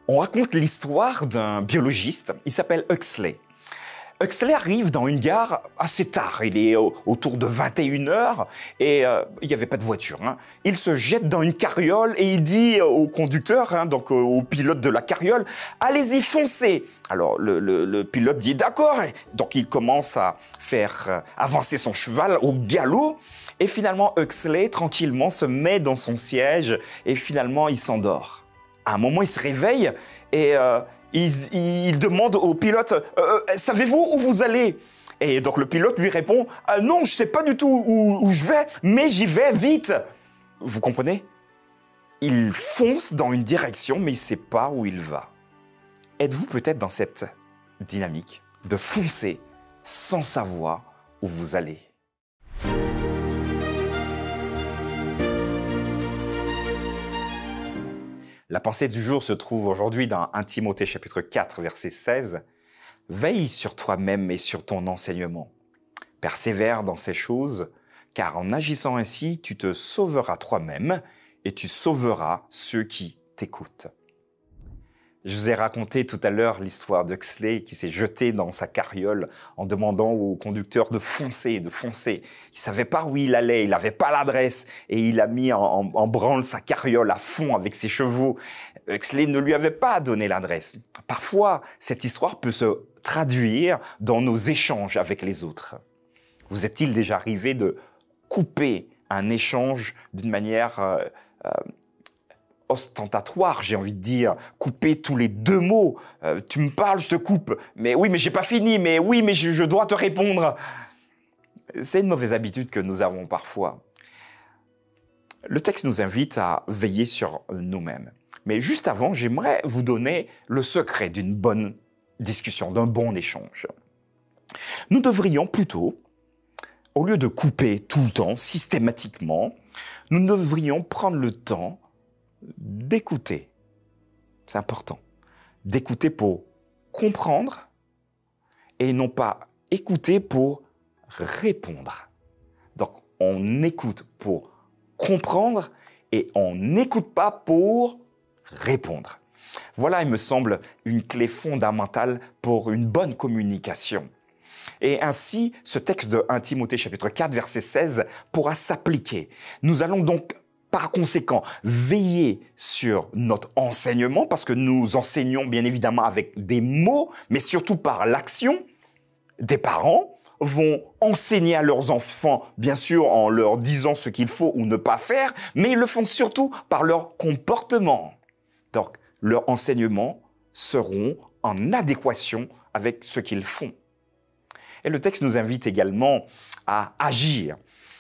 On raconte l'histoire d'un biologiste, il s'appelle Huxley. Huxley arrive dans une gare assez tard, il est autour de 21 heures et il n'y avait pas de voiture. Il se jette dans une carriole et il dit au conducteur, donc au pilote de la carriole, « Allez-y, foncez !» Alors le pilote dit « D'accord !» Donc il commence à faire avancer son cheval au galop et finalement Huxley tranquillement se met dans son siège et finalement il s'endort. À un moment il se réveille et il demande au pilote « Savez-vous où vous allez ?» Et donc le pilote lui répond « Non, je ne sais pas du tout où je vais, mais j'y vais vite !» Vous comprenez? Il fonce dans une direction, mais il ne sait pas où il va. Êtes-vous peut-être dans cette dynamique de foncer sans savoir où vous allez? La pensée du jour se trouve aujourd'hui dans 1 Timothée chapitre 4, verset 16. « Veille sur toi-même et sur ton enseignement. Persévère dans ces choses, car en agissant ainsi, tu te sauveras toi-même et tu sauveras ceux qui t'écoutent. » Je vous ai raconté tout à l'heure l'histoire d'Huxley qui s'est jeté dans sa carriole en demandant au conducteur de foncer, de foncer. Il savait pas où il allait, il n'avait pas l'adresse et il a mis en branle sa carriole à fond avec ses chevaux. Huxley ne lui avait pas donné l'adresse. Parfois, cette histoire peut se traduire dans nos échanges avec les autres. Vous est-il déjà arrivé de couper un échange d'une manière ostentatoire, j'ai envie de dire, couper tous les 2 mots. Tu me parles, je te coupe. Mais oui, mais j'ai pas fini. Mais oui, mais je dois te répondre. C'est une mauvaise habitude que nous avons parfois. Le texte nous invite à veiller sur nous-mêmes. Mais juste avant, j'aimerais vous donner le secret d'une bonne discussion, d'un bon échange. Nous devrions plutôt, au lieu de couper tout le temps, systématiquement, nous devrions prendre le temps d'écouter. C'est important. D'écouter pour comprendre et non pas écouter pour répondre. Donc, on écoute pour comprendre et on n'écoute pas pour répondre. Voilà, il me semble, une clé fondamentale pour une bonne communication. Et ainsi, ce texte de 1 Timothée chapitre 4, verset 16 pourra s'appliquer. Nous allons donc par conséquent, veiller sur notre enseignement parce que nous enseignons bien évidemment avec des mots, mais surtout par l'action. Des parents vont enseigner à leurs enfants, bien sûr en leur disant ce qu'il faut ou ne pas faire, mais ils le font surtout par leur comportement. Donc, leurs enseignements seront en adéquation avec ce qu'ils font. Et le texte nous invite également à agir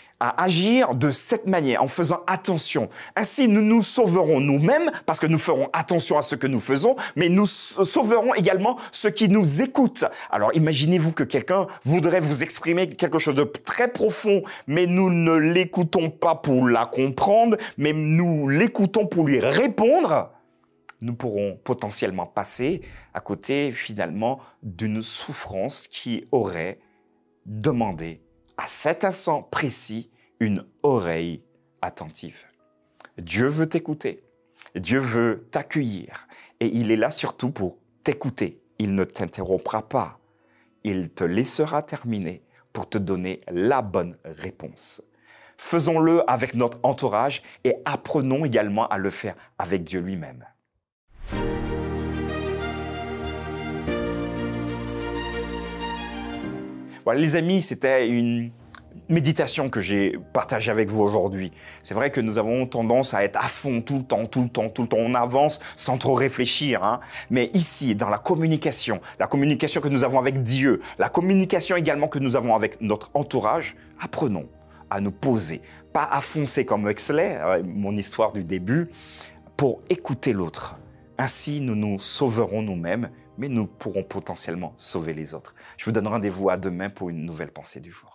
de cette manière, en faisant attention. Ainsi, nous nous sauverons nous-mêmes, parce que nous ferons attention à ce que nous faisons, mais nous sauverons également ceux qui nous écoutent. Alors, imaginez-vous que quelqu'un voudrait vous exprimer quelque chose de très profond, mais nous ne l'écoutons pas pour la comprendre, mais nous l'écoutons pour lui répondre. Nous pourrons potentiellement passer à côté, finalement, d'une souffrance qui aurait demandé à cet instant précis, une oreille attentive. Dieu veut t'écouter, Dieu veut t'accueillir et il est là surtout pour t'écouter. Il ne t'interrompra pas, il te laissera terminer pour te donner la bonne réponse. Faisons-le avec notre entourage et apprenons également à le faire avec Dieu lui-même. Voilà les amis, c'était une méditation que j'ai partagée avec vous aujourd'hui. C'est vrai que nous avons tendance à être à fond tout le temps. On avance sans trop réfléchir. Mais ici, dans la communication que nous avons avec Dieu, la communication également que nous avons avec notre entourage, apprenons à nous poser, pas à foncer comme Huxley, mon histoire du début, pour écouter l'autre. Ainsi, nous nous sauverons nous-mêmes, mais nous pourrons potentiellement sauver les autres. Je vous donne rendez-vous à demain pour une nouvelle pensée du jour.